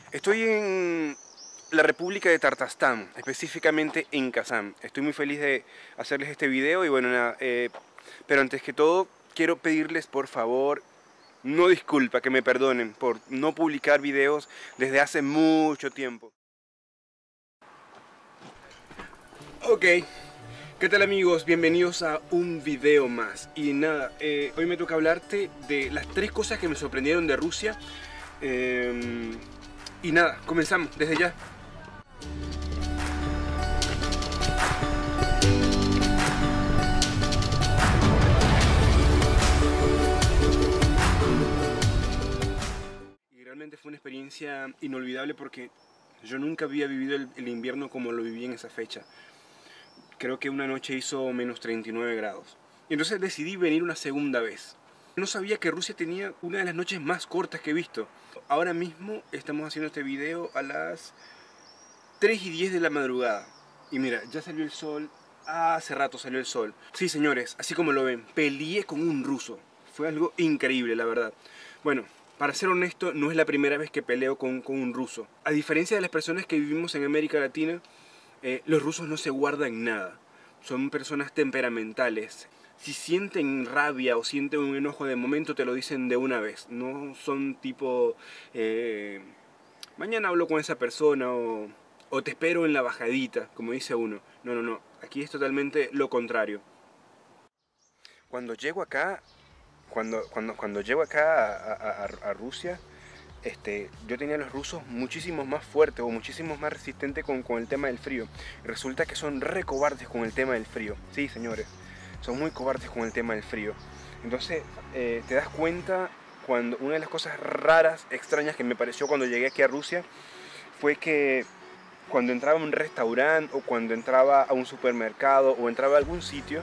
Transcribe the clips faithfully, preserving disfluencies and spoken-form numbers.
Estoy en la República de Tartastán, específicamente en Kazán. Estoy muy feliz de hacerles este video y bueno, nada, eh, pero antes que todo quiero pedirles por favor, no disculpa, que me perdonen por no publicar videos desde hace mucho tiempo. Ok, ¿qué tal amigos? Bienvenidos a un video más. Y nada, eh, hoy me toca hablarte de las tres cosas que me sorprendieron de Rusia. Eh, y nada, comenzamos desde ya. Y realmente fue una experiencia inolvidable porque yo nunca había vivido el, el invierno como lo viví en esa fecha. Creo que una noche hizo menos treinta y nueve grados. Y entonces decidí venir una segunda vez. No sabía que Rusia tenía una de las noches más cortas que he visto. Ahora mismo estamos haciendo este video a las tres y diez de la madrugada. Y mira, ya salió el sol. Ah, hace rato salió el sol. Sí, señores, así como lo ven, peleé con un ruso. Fue algo increíble, la verdad. Bueno, para ser honesto, no es la primera vez que peleo con, con un ruso. A diferencia de las personas que vivimos en América Latina, eh, los rusos no se guardan nada. Son personas temperamentales. Si sienten rabia o sienten un enojo de momento, te lo dicen de una vez. No son tipo, eh, mañana hablo con esa persona o, o te espero en la bajadita, como dice uno. No, no, no. Aquí es totalmente lo contrario. Cuando llego acá, cuando, cuando, cuando llego acá a, a, a, a Rusia, este, yo tenía a los rusos muchísimos más fuertes o muchísimos más resistentes con, con el tema del frío. Resulta que son re cobardes con el tema del frío. Sí, señores. Son muy cobardes con el tema del frío. Entonces eh, te das cuenta cuando una de las cosas raras, extrañas que me pareció cuando llegué aquí a Rusia fue que cuando entraba a un restaurante o cuando entraba a un supermercado o entraba a algún sitio,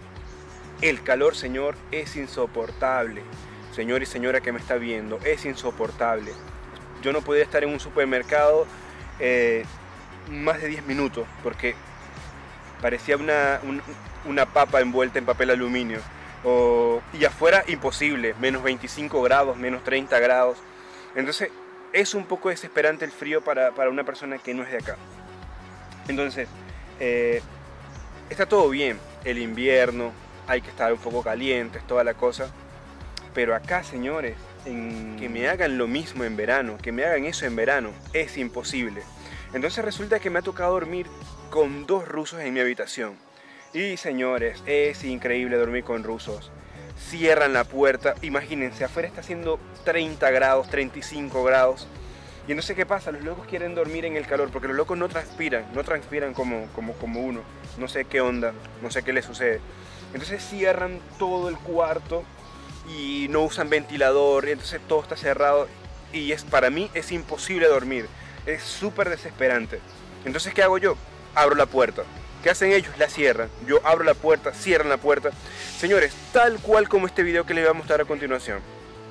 el calor, señor, es insoportable. Señor y señora que me está viendo, es insoportable. Yo no podía estar en un supermercado eh, más de diez minutos porque parecía una, un, una papa envuelta en papel aluminio. O, y afuera imposible, menos veinticinco grados, menos treinta grados. Entonces es un poco desesperante el frío para, para una persona que no es de acá. Entonces, eh, está todo bien, el invierno, hay que estar un poco calientes, toda la cosa. Pero acá, señores, en que me hagan lo mismo en verano, que me hagan eso en verano, es imposible. Entonces resulta que me ha tocado dormir con dos rusos en mi habitación. Y señores, es increíble dormir con rusos. Cierran la puerta, imagínense, afuera está haciendo treinta grados, treinta y cinco grados. Y no sé qué pasa, los locos quieren dormir en el calor, porque los locos no transpiran, no transpiran como, como, como uno. No sé qué onda, no sé qué les sucede. Entonces cierran todo el cuarto y no usan ventilador, entonces todo está cerrado y es, para mí es imposible dormir. Es súper desesperante. Entonces, ¿qué hago yo? Abro la puerta. ¿Qué hacen ellos? La cierran. Yo abro la puerta, cierran la puerta. Señores, tal cual como este video que les voy a mostrar a continuación.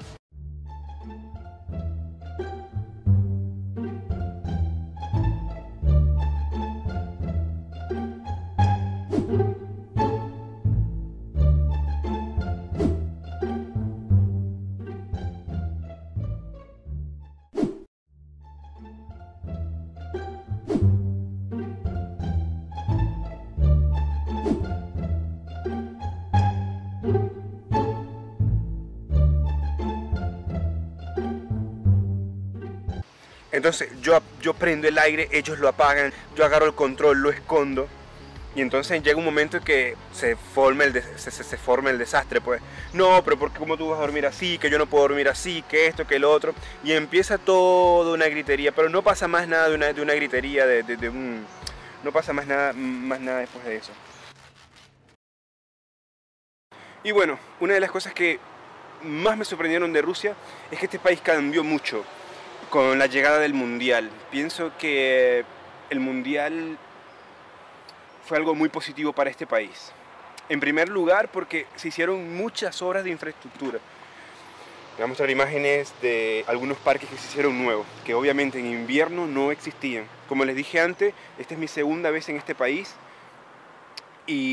Entonces yo, yo prendo el aire, ellos lo apagan, yo agarro el control, lo escondo. Y entonces llega un momento en que se forma el, se, se, se forma el desastre, pues. No, pero ¿por qué, cómo tú vas a dormir así? Que yo no puedo dormir así, que esto, que lo otro. Y empieza toda una gritería, pero no pasa más nada de una, de una gritería, de, de, de un... No pasa más nada, más nada después de eso. Y bueno, una de las cosas que más me sorprendieron de Rusia es que este país cambió mucho con la llegada del Mundial. Pienso que el Mundial fue algo muy positivo para este país. En primer lugar, porque se hicieron muchas obras de infraestructura. Voy a mostrar imágenes de algunos parques que se hicieron nuevos, que obviamente en invierno no existían. Como les dije antes, esta es mi segunda vez en este país.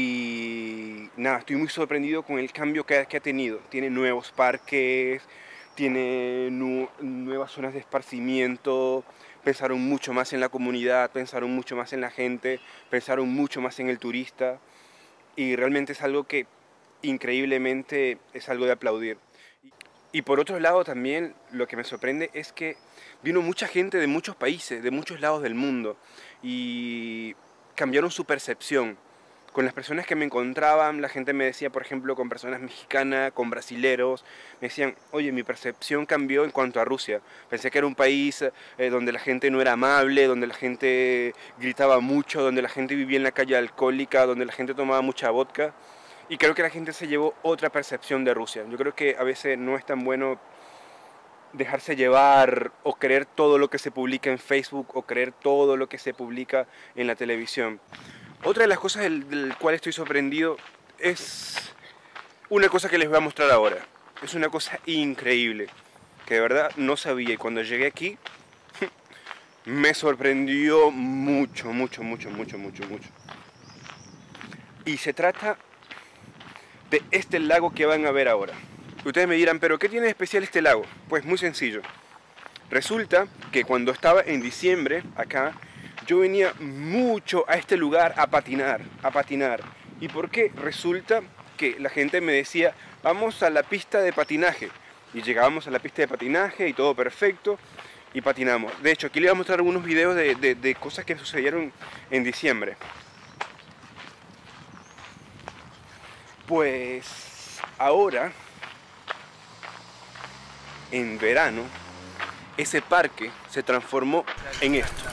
Y nada, estoy muy sorprendido con el cambio que ha, que ha tenido. Tiene nuevos parques, tiene nu nuevas zonas de esparcimiento, pensaron mucho más en la comunidad, pensaron mucho más en la gente, pensaron mucho más en el turista, y realmente es algo que increíblemente es algo de aplaudir. Y por otro lado también lo que me sorprende es que vino mucha gente de muchos países, de muchos lados del mundo, y cambiaron su percepción. Con las personas que me encontraban, la gente me decía, por ejemplo, con personas mexicanas, con brasileros, me decían, oye, mi percepción cambió en cuanto a Rusia. Pensé que era un país eh, donde la gente no era amable, donde la gente gritaba mucho, donde la gente vivía en la calle alcohólica, donde la gente tomaba mucha vodka. Y creo que la gente se llevó otra percepción de Rusia. Yo creo que a veces no es tan bueno dejarse llevar o creer todo lo que se publica en Facebook o creer todo lo que se publica en la televisión. Otra de las cosas del, del cual estoy sorprendido es una cosa que les voy a mostrar ahora. Es una cosa increíble, que de verdad no sabía, y cuando llegué aquí me sorprendió mucho, mucho, mucho, mucho, mucho, mucho. Y se trata de este lago que van a ver ahora. Ustedes me dirán, ¿pero qué tiene de especial este lago? Pues muy sencillo. Resulta que cuando estaba en diciembre acá, yo venía mucho a este lugar a patinar, a patinar. ¿Y por qué? Resulta que la gente me decía, vamos a la pista de patinaje. Y llegábamos a la pista de patinaje y todo perfecto, y patinamos. De hecho, aquí les voy a mostrar algunos videos de, de, de cosas que sucedieron en diciembre. Pues ahora, en verano, ese parque se transformó en esto.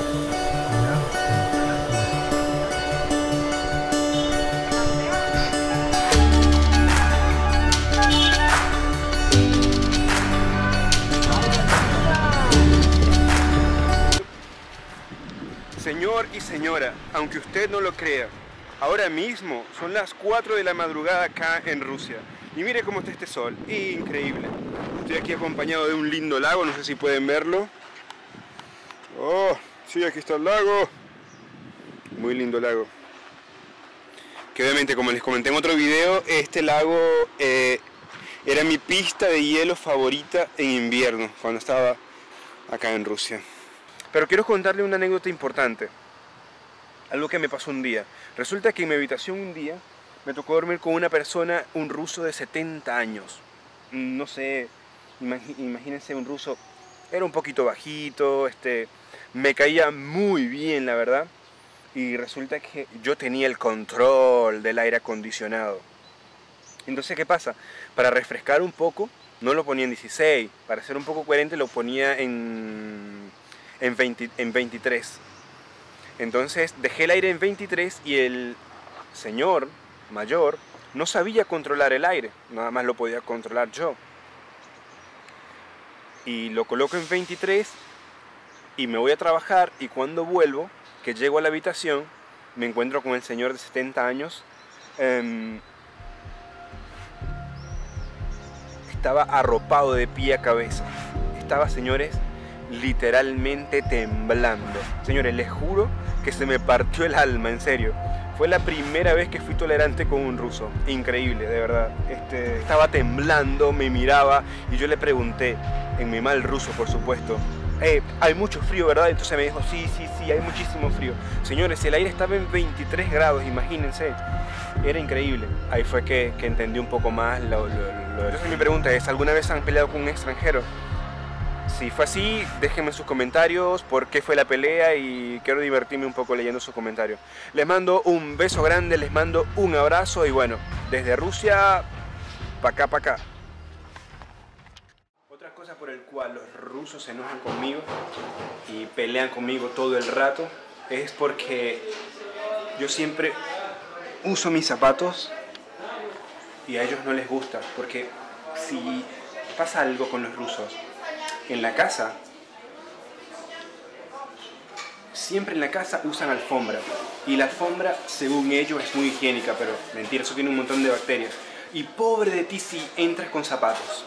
Señor y señora, aunque usted no lo crea, ahora mismo son las cuatro de la madrugada acá en Rusia. Y mire cómo está este sol, increíble. Estoy aquí acompañado de un lindo lago, no sé si pueden verlo. Oh, sí, aquí está el lago. Muy lindo lago. Que obviamente, como les comenté en otro video, este lago eh, era mi pista de hielo favorita en invierno, cuando estaba acá en Rusia. Pero quiero contarle una anécdota importante. Algo que me pasó un día. Resulta que en mi habitación un día me tocó dormir con una persona, un ruso de setenta años. No sé, imagínense un ruso, era un poquito bajito, este, me caía muy bien, la verdad. Y resulta que yo tenía el control del aire acondicionado. Entonces, ¿qué pasa? Para refrescar un poco, no lo ponía en dieciséis. Para ser un poco coherente, lo ponía en, en, veinte, en veintitrés. Entonces, dejé el aire en veintitrés y el señor mayor no sabía controlar el aire. Nada más lo podía controlar yo. Y lo coloco en veintitrés y me voy a trabajar, y cuando vuelvo, que llego a la habitación, me encuentro con el señor de setenta años. Eh, estaba arropado de pie a cabeza. Estaba, señores, literalmente temblando. Señores, les juro que se me partió el alma, en serio. Fue la primera vez que fui tolerante con un ruso. Increíble, de verdad. Este, estaba temblando, me miraba, y yo le pregunté, en mi mal ruso, por supuesto, Eh, hay mucho frío, ¿verdad? Entonces me dijo, sí, sí, sí, hay muchísimo frío. Señores, el aire estaba en veintitrés grados, imagínense. Era increíble. Ahí fue que, que entendí un poco más lo, lo, lo... Entonces mi pregunta es, ¿alguna vez han peleado con un extranjero? Si fue así, déjenme sus comentarios, por qué fue la pelea, y quiero divertirme un poco leyendo sus comentarios. Les mando un beso grande, les mando un abrazo, y bueno, desde Rusia, pa' acá, pa' acá. Otra cosa por el cual los rusos se enojan conmigo y pelean conmigo todo el rato es porque yo siempre uso mis zapatos y a ellos no les gusta, porque si pasa algo con los rusos en la casa, siempre en la casa usan alfombra, y la alfombra, según ellos, es muy higiénica, pero mentira, eso tiene un montón de bacterias, y pobre de ti si entras con zapatos,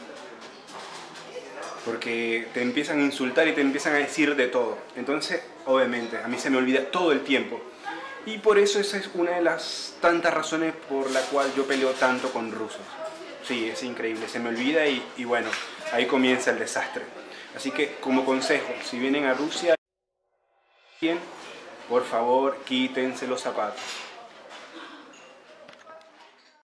porque te empiezan a insultar y te empiezan a decir de todo. Entonces, obviamente, a mí se me olvida todo el tiempo. Y por eso esa es una de las tantas razones por la cual yo peleo tanto con rusos. Sí, es increíble, se me olvida y, y bueno, ahí comienza el desastre. Así que como consejo, si vienen a Rusia, bien, por favor quítense los zapatos.